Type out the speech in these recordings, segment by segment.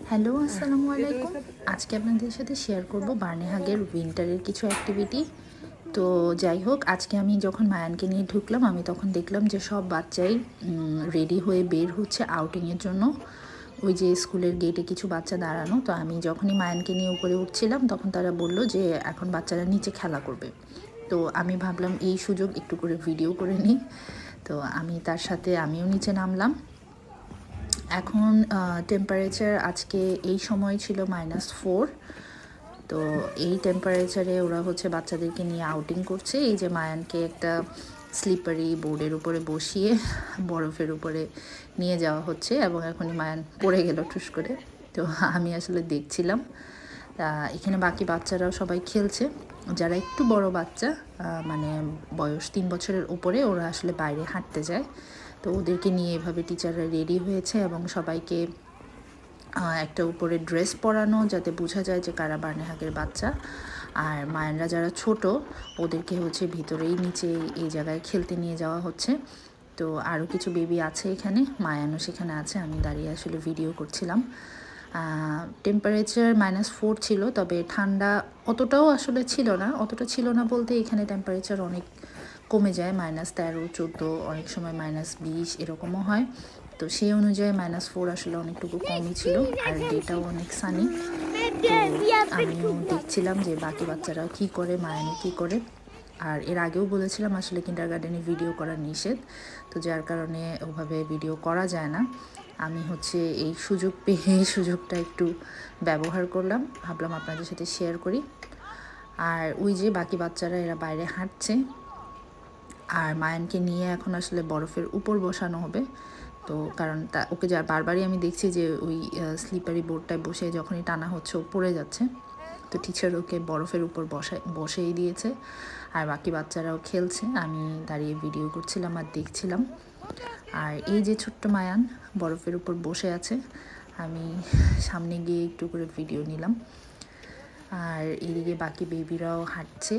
Hello আসসালামু আলাইকুম। আজকে আপনাদের সাথে শেয়ার করব বার্নেহাগের উইন্টারের কিছু অ্যাক্টিভিটি। তো যাই হোক, আজকে আমি যখন মায়ানকে নিয়ে ঢুকলাম আমি তখন দেখলাম যে সব বাচ্চাই রেডি হয়ে বের হচ্ছে আউটিংয়ের জন্য। ওই যে স্কুলের গেটে কিছু বাচ্চা দাঁড়ানো। তো আমি যখনই মায়ানকে নিয়ে উপরে উঠছিলাম তখন তারা বলল যে এখন বাচ্চারা নিচে খেলা করবে। তো আমি ভাবলাম এই সুযোগ একটু করে ভিডিও করে নিই। তো আমি তার সাথে আমিও নিচে নামলাম। এখন টেম্পারেচার আজকে এই সময় ছিল -4। তো এই টেম্পারেচারে ওরা হচ্ছে বাচ্চাদেরকে নিয়ে আউটিং করছে। এই যে মায়ানকে একটা স্লিপারি বোর্ডের উপরে বসিয়ে বরফের উপরে নিয়ে যাওয়া হচ্ছে এবং এখনই মায়ান পড়ে গেল ঠুস করে। তো আমি আসলে দেখছিলাম। এখানে বাকি বাচ্চারাও সবাই খেলছে। যারা একটু বড় বাচ্চা, মানে বয়স 3 বছরের উপরে, ওরা আসলে বাইরে হাঁটতে যায়। তো ওদেরকে নিয়ে এভাবে টিচাররা রেডি হয়েছে এবং সবাইকে একটা উপরে ড্রেস পরানো যাতে বোঝা যায় যে কারা বার্নেহাগের বাচ্চা। আর মায়ানরা যারা ছোট ওদেরকে হচ্ছে ভিতরেই নিচে এই জায়গায় খেলতে নিয়ে যাওয়া হচ্ছে। তো আরও কিছু বেবি আছে এখানে, মায়ানও সেখানে আছে। আমি দাঁড়িয়ে আসলে ভিডিও করছিলাম। টেম্পারেচার -4 ছিল, তবে ঠান্ডা অতটাও আসলে ছিল না। অতটা ছিল না বলতে এখানে টেম্পারেচার অনেক কমে যায়, -13, 14, অনেক সময় -20 এরকমও হয়। তো সেই অনুযায়ী -4 আসলে অনেকটুকু কমই ছিল। আর ডেটাও অনেক সানি। তো আমিও দেখছিলাম যে বাকি বাচ্চারা কি করে, মায়ানও কি করে। আর এর আগেও বলেছিলাম আসলে কিন্ডারগার্টেনে ভিডিও করা নিষেধ, তো যার কারণে ওভাবে ভিডিও করা যায় না। আমি হচ্ছে এই সুযোগ পেয়ে সুযোগটা একটু ব্যবহার করলাম, ভাবলাম আপনাদের সাথে শেয়ার করি। আর ওই যে বাকি বাচ্চারা এরা বাইরে হাঁটছে। আর মায়ানকে নিয়ে এখন আসলে বরফের উপর বসানো হবে। তো কারণ ওকে যা বারবারই আমি দেখছি যে ওই স্লিপারি বোর্ডটায় বসে যখনই টানা হচ্ছে ও পড়ে যাচ্ছে। তো টিচার ওকে বরফের উপর বসেই দিয়েছে। আর বাকি বাচ্চারাও খেলছে। আমি দাঁড়িয়ে ভিডিও করছিলাম আর দেখছিলাম। আর এই যে ছোট্ট মায়ান বরফের উপর বসে আছে, আমি সামনে গিয়ে একটু করে ভিডিও নিলাম। আর এদিকে বাকি বেবিরাও হাঁটছে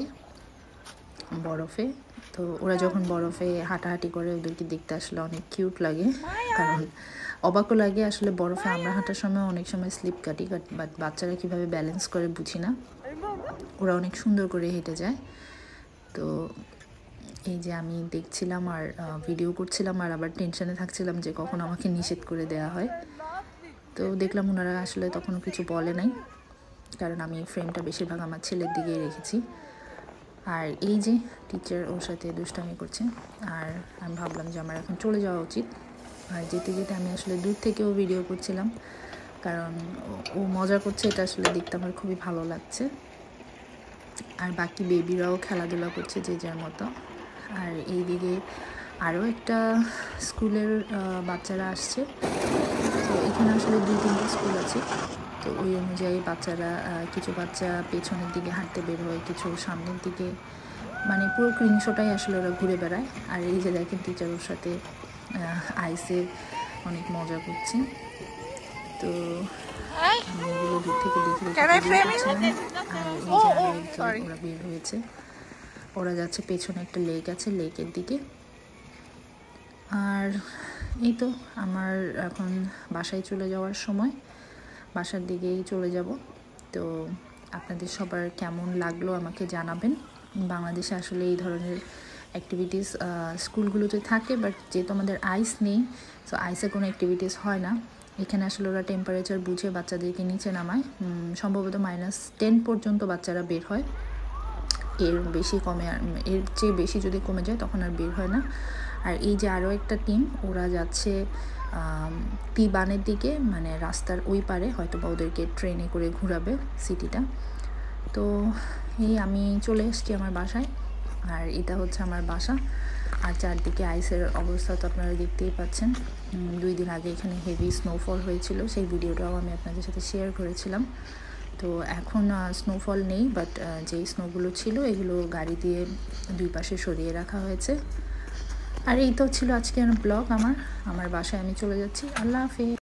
বরফে। তো ওরা যখন বরফে হাঁটাহাঁটি করে ওদেরকে দেখতে আসলে অনেক কিউট লাগে, কারণ অবাকও লাগে আসলে বরফে আমরা হাঁটার সময় অনেক সময় স্লিপ কাটি, বাট বাচ্চারা কীভাবে ব্যালেন্স করে বুঝি না, ওরা অনেক সুন্দর করে হেঁটে যায়। তো এই যে আমি দেখছিলাম আর ভিডিও করছিলাম, আর আবার টেনশনে থাকছিলাম যে কখন আমাকে নিষেধ করে দেওয়া হয়। তো দেখলাম ওনারা আসলে তখনও কিছু বলে নাই, কারণ আমি ফ্রেমটা বেশিরভাগ আমার ছেলের দিকেই রেখেছি। আর এই যে টিচার ওর সাথে দুষ্টামি করছে। আর আমি ভাবলাম যে আমার এখন চলে যাওয়া উচিত। আর যেতে যেতে আমি আসলে দূর থেকেও ভিডিও করছিলাম, কারণ ও মজা করছে, এটা আসলে দেখতে আমার খুবই ভালো লাগছে। আর বাকি বেবিরাও খেলাধুলা করছে যে যার মতো। আর এইদিকে আরও একটা স্কুলের বাচ্চারা আসছে। তো এখানে আসলে 2-3টা স্কুল আছে। তো ওই অনুযায়ী বাচ্চারা, কিছু বাচ্চা পেছনের দিকে হাঁটতে বের হয়, কিছু সামনের দিকে, মানে পুরো ক্রিংশোটাই আসলে ওরা ঘুরে বেড়ায়। আর এই যে দেখেন টিচার ওর সাথে আইসে অনেক মজা করছে। তো আমি এগুলো দূর থেকে দেখে আর এই যে ওরা বের হয়েছে, ওরা যাচ্ছে পেছনে একটা লেক আছে, লেকের দিকে। আর এই তো আমার এখন বাসায় চলে যাওয়ার সময়, বাসার দিকেই চলে যাব। তো আপনাদের সবার কেমন লাগলো আমাকে জানাবেন। বাংলাদেশে আসলে এই ধরনের অ্যাক্টিভিটিস স্কুলগুলোতে থাকে, বাট যেহেতু আমাদের আইস নেই, সো আইসে কোনো অ্যাক্টিভিটিস হয় না। এখানে আসলে ওরা টেম্পারেচার বুঝে বাচ্চাদেরকে নিচে নামায়। সম্ভবত -10 পর্যন্ত বাচ্চারা বের হয়, এর বেশি কমে, এর চেয়ে বেশি যদি কমে যায় তখন আর বের হয় না। আর এই যে আরও একটা টিম, ওরা যাচ্ছে তিবানের দিকে, মানে রাস্তার ওই পারে, হয়তো বা ওদেরকে ট্রেনে করে ঘোরাবে সিটিটা। তো এই আমি চলে এসেছি আমার বাসায়, আর এটা হচ্ছে আমার বাসা। আর চারদিকে আইসের অবস্থা তো আপনারা দেখতেই পাচ্ছেন। 2 দিন আগে এখানে হেভি স্নোফল হয়েছিল, সেই ভিডিওটাও আমি আপনাদের সাথে শেয়ার করেছিলাম। তো এখন স্নোফল নেই, বাট যেই স্নোগুলো ছিল এগুলো গাড়ি দিয়ে 2 পাশে সরিয়ে রাখা হয়েছে। আর এই তো ছিল আজকের ব্লগ আমার বাসায় আমি চলে যাচ্ছি। আল্লাহ হাফেজ।